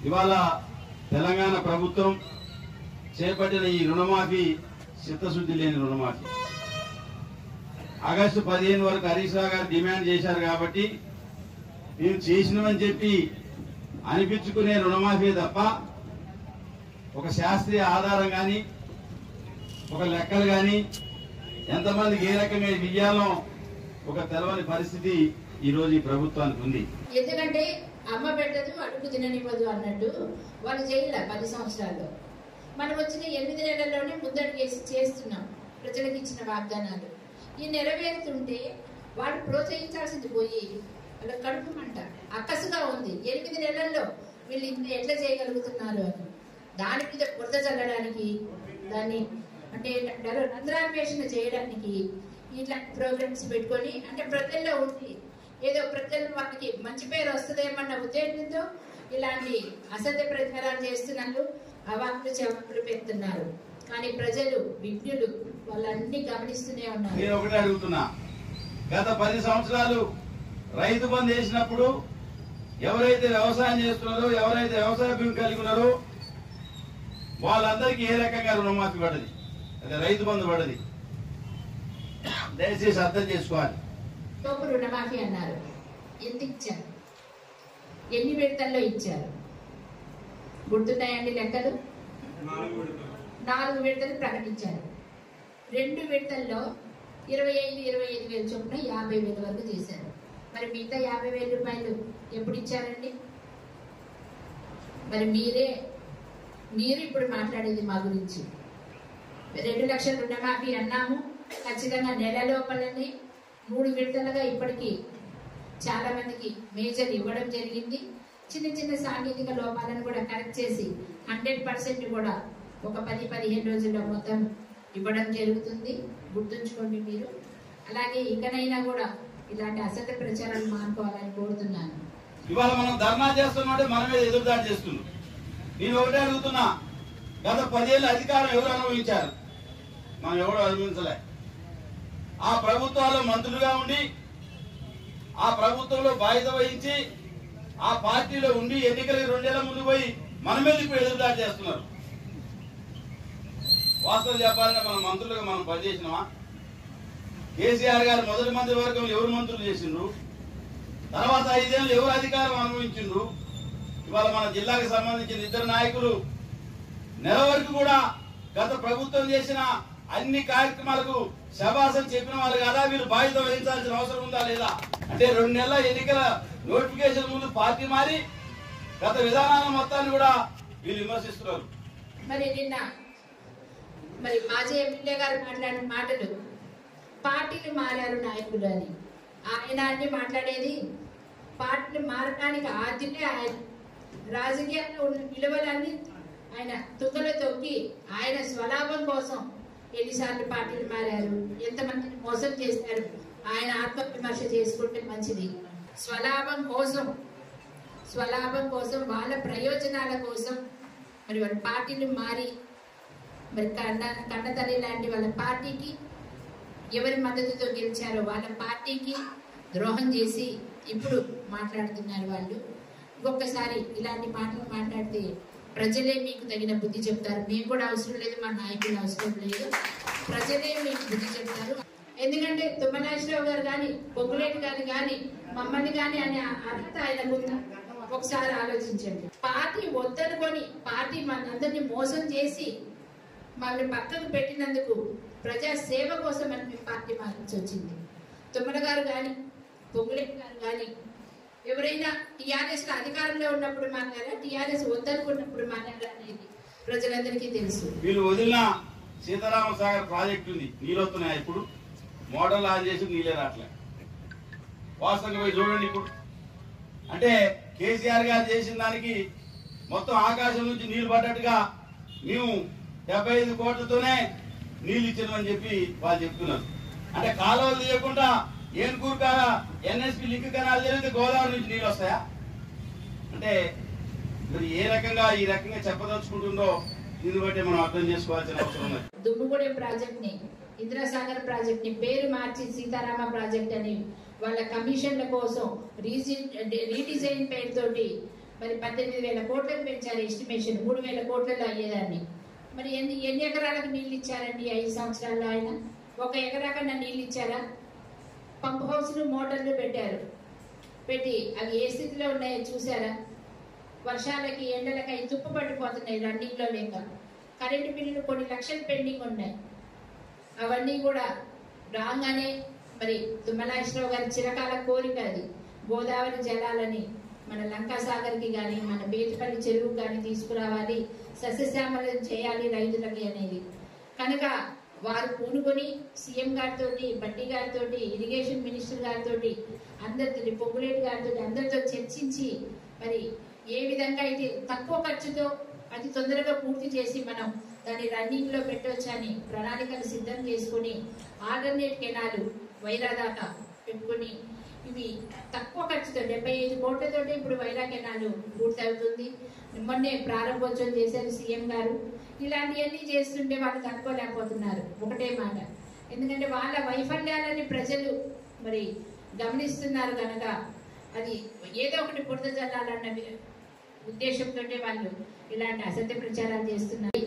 ఇవాళ తెలంగాణ ప్రభుత్వం చేపట్టిన ఈ రుణమాఫీ చిత్తశుద్ధి లేని రుణమాఫీ. ఆగస్టు 15 వరకు హరీష్ రావు గారు డిమాండ్ చేశారు కాబట్టి మేము చేసినామని చెప్పి అనిపించుకునే రుణమాఫీ తప్ప ఒక శాస్త్రీయ ఆధారం కానీ ఒక లెక్కలు కానీ ఎంతమందికి ఏ రకంగా ఇయ్యాలో ఒక తెలవని పరిస్థితి ఈ రోజు ఈ ప్రభుత్వానికి ఉంది. ఎందుకంటే అమ్మ పెట్టదు అడుగు తిననివ్వదు అన్నట్టు వాళ్ళు చేయలే 10 సంవత్సరాల్లో. మనం వచ్చిన 8 నెలల్లోనే ముందడుగు చేస్తున్నాం. ప్రజలకు ఇచ్చిన వాగ్దానాలు ఈ నెరవేరుతుంటే వాళ్ళు ప్రోత్సహించాల్సింది పోయి వాళ్ళ కడుపు మంట అక్కసుగా ఉంది. 8 నెలల్లో వీళ్ళు ఎట్లా చేయగలుగుతున్నారు అని దాని మీద బురద చల్లడానికి, దాన్ని అంటే రంధ్రాన్వేషణ చేయడానికి ఇట్లాంటి ప్రోగ్రామ్స్ పెట్టుకొని అంటే ప్రజల్లో ఉండి ఏదో ప్రజలు వాళ్ళకి మంచి పేరు వస్తుందేమన్న ఉద్దేశంతో ఇలాంటి అసత్య ప్రచారాలు చేస్తున్నారు, అవాకులు చెవాకులు పెడుతున్నారు. కానీ ప్రజలు విజ్ఞులు వాళ్ళన్ని గమనిస్తూనే ఉన్నారు. నేను ఒకటే అడుగుతున్నా, గత 10 సంవత్సరాలు రైతు బంధు వేసినప్పుడు ఎవరైతే వ్యవసాయం చేస్తున్నారో, ఎవరైతే వ్యవసాయ భూమి కలిగి ఉన్నారో వాళ్ళందరికీ ఏ రకంగా రుణమాఫీ పడ్డది, అదే రైతు బంధు పడ్డది. దయచేసి అర్థం చేసుకోవాలి. రుణమాఫీ అన్నారు, ఎంత ఇచ్చారు, ఎన్ని విడతల్లో ఇచ్చారు గుర్తున్నాయండి లెక్కలు? 4 విడతలు ప్రకటించారు. 2 విడతల్లో 25,000 చొప్పున 50,000 వరకు చేశారు. మరి మిగతా 50,000 రూపాయలు ఎప్పుడు ఇచ్చారండి? మరి మీరు ఇప్పుడు మాట్లాడేది మా గురించి 2 లక్షల రుణమాఫీ అన్నాము. ఖచ్చితంగా నెల లోపలనే 3 విడతలుగా ఇప్పటికీ చాలా మందికి మేజర్ ఇవ్వడం జరిగింది. చిన్న చిన్న సాంకేతిక లోపాలను కూడా కరెక్ట్ చేసి 100% కూడా ఒక 10-15 రోజుల్లో మొత్తం ఇవ్వడం జరుగుతుంది. గుర్తుంచుకోండి మీరు. అలాగే ఇకనైనా కూడా ఇలాంటి అసత్య ప్రచారాలు మానుకోవాలని కోరుతున్నాను. ఇవాళ మనం ధర్నా చేస్తున్నామంటే మనమే ఎదురుదాడి చేస్తున్నాం. నేను ఒకటే అడుగుతున్నా, గత 10 ఏళ్ళ అధికారం ఎవరు అనుభవించారు? మనం ఎవరు అనుభవించలే. ఆ ప్రభుత్వాల్లో మంత్రులుగా ఉండి ఆ ప్రభుత్వంలో బాధ్యత వహించి ఆ పార్టీలో ఉండి ఎన్నికలకు 2 ఏళ్ల ముందు పోయి మన మీద ఇప్పుడు ఎదురుదాడి చేస్తున్నారు. వాస్తవం చెప్పాలంటే మన మంత్రులుగా మనం పనిచేసినామా? కేసీఆర్ గారు మొదటి మంత్రివర్గం ఎవరు మంత్రులు చేసిండ్రు? తర్వాత 5 ఏళ్ళు ఎవరు అధికారం అనుభవించిండ్రు? ఇవాళ మన జిల్లాకు సంబంధించిన 2 నాయకులు నెల వరకు కూడా గత ప్రభుత్వం చేసిన అన్ని కార్యక్రమాలకు శభాసం చెప్పిన వాళ్ళు కదా, వీళ్ళు బాధ్యత వహించాల్సిన అవసరం ఉందా లేదా? అంటే 2 నెలల ఎన్నికల నోటిఫికేషన్ ముందు పార్టీ మారి గత విధానాల మొత్తాన్ని కూడా వీళ్ళు విమర్శిస్తున్నారు. మరి నిన్న మాజీ ఎమ్మెల్యే గారు మాట్లాడిన మాటలు పార్టీలు మారారు నాయకులు అని ఆయన అన్ని మాట్లాడేది. పార్టీలు మారడానికి ఆద్యతే ఆయన. రాజకీయాల్లో ఉన్న విలువలన్నీ ఆయన తుక్కలో తొక్కి ఆయన స్వలాభం కోసం ఎన్నిసార్లు పార్టీలు మారారు, ఎంతమందిని మోసం చేశారు, ఆయన ఆత్మవిమర్శ చేసుకుంటే మంచిది. స్వలాభం కోసం వాళ్ళ ప్రయోజనాల కోసం మరి వాళ్ళ పార్టీలు మారి మరి కన్నతల్లి లాంటి వాళ్ళ పార్టీకి ఎవరి మద్దతుతో గెలిచారో వాళ్ళ పార్టీకి ద్రోహం చేసి ఇప్పుడు మాట్లాడుతున్నారు వాళ్ళు. ఇంకొకసారి ఇలాంటి మాటలు మాట్లాడితే ప్రజలే మీకు తగిన బుద్ధి చెప్తారు. మీకు కూడా అవసరం లేదు, మా నాయకులు అవసరం లేదు, ప్రజలే మీకు బుద్ధి చెప్తారు. ఎందుకంటే తుమ్మనాశ్వరరావు గారు కానీ పొంగులేటి గారు కానీ మమ్మల్ని కానీ అనే అర్హత ఆయనకుందా? ఒకసారి ఆలోచించండి. పార్టీ వద్దనుకొని పార్టీ మనందరినీ మోసం చేసి మమ్మల్ని పక్కకు పెట్టినందుకు ప్రజా సేవ కోసం అని మేము పార్టీ మారాల్సి వచ్చింది. తుమ్మల గారు కానీ పొంగులేటి గారు కానీ ఎవరైనా టీఆర్ఎస్ అధికారంలో ఉన్నప్పుడు మాట్లాడారా, టీఆర్ఎస్ వద్దనుకున్నప్పుడు మాట్లాడారా అనేది ప్రజలందరికీ తెలుసు. వీళ్ళు వదిలిన సీతారామ సాగర్ ప్రాజెక్టు ఉంది, నీళ్ళు వస్తున్నాయి. ఇప్పుడు మోటార్లు ఆన్ చేసి నీళ్ళే రావట్లే. వాస్తవంగా పోయి చూడండి. ఇప్పుడు అంటే కేసీఆర్ గారు చేసిన దానికి మొత్తం ఆకాశం నుంచి నీళ్లు పడ్డట్టుగా మేము 75 కోట్లతోనే నీళ్లు ఇచ్చినామని చెప్పి వాళ్ళు చెప్తున్నారు. అంటే కాలువలు తీయకుండా ఏనుకూరు కాడ ఎన్ఎస్పి లింక్ కెనాల్ జరిగితే గోదావరి నుంచి నీళ్ళు వస్తాయా? అంటే మరి ఈ రకంగా చెప్పదలుచుకుంటుందో దీన్ని బట్టి మనం అర్థం చేసుకోవాల్సిన అవసరం ఉంది. దుమ్ముగూడెం ప్రాజెక్ట్ ని, ఇంద్రసాగర్ ప్రాజెక్ట్ ని పేరు మార్చి సీతారామ ప్రాజెక్ట్ అని వాళ్ళ కమిషన్ల కోసం రీడిజైన్ పేరుతోటి మరి 18,000 కోట్లకు పెంచారు ఎస్టిమేషన్, 3,000 కోట్లలో అయ్యేదాన్ని. మరి ఎన్ని ఎకరాలకు నీళ్ళు ఇచ్చారండి 5 సంవత్సరాల్లో? ఆయన 1 ఎకరాకన్నా నీళ్ళు ఇచ్చారా? పంప్ హౌస్లు మోటార్లు పెట్టి అవి ఏ స్థితిలో ఉన్నాయో చూసారా? వర్షాలకి ఎండలకి అవి తుప్పు పట్టిపోతున్నాయి రన్నింగ్లో లేక. కరెంటు బిల్లులు కొన్ని లక్షలు పెండింగ్ ఉన్నాయి. అవన్నీ కూడా రాగానే మరి తుమ్మలాశ్వరరావు గారి చిరకాల కోరిక అది, గోదావరి జలాలని మన లంకాసాగర్కి కానీ మన బేతిపల్లి చెరువుకి కానీ తీసుకురావాలి, సస్యశ్యామలం చేయాలి రైతులకి అనేది. కనుక వారు పూనుకొని సీఎం గారితో, బట్టి గారితో, ఇరిగేషన్ మినిస్టర్ గారితో, అందరితో, పొంగులేటి గారితో అందరితో చర్చించి మరి ఏ విధంగా అయితే తక్కువ ఖర్చుతో అతి తొందరగా పూర్తి చేసి మనం దాన్ని రన్నింగ్ లో పెట్టొచ్చని ప్రణాళికలు సిద్ధం చేసుకుని ఆల్టర్నేట్ కెనాలు వైరా దాకా పెట్టుకుని ఇవి తక్కువ ఖర్చుతో 75 కోట్లతో ఇప్పుడు వైరా కెనాలు పూర్తి అవుతుంది. మొన్నే ప్రారంభోత్సవం చేశారు సీఎం గారు. ఇలాంటివన్నీ చేస్తుంటే వాళ్ళు తట్టుకోలేకపోతున్నారు. ఒకటే మాట, ఎందుకంటే వాళ్ళ వైఫల్యాలని ప్రజలు మరి గమనిస్తున్నారు కనుక అది ఏదో ఒకటి బురద జల్లాలన్న ఉద్దేశంతో వాళ్ళు ఇలాంటి అసత్య ప్రచారాలు చేస్తున్నారు.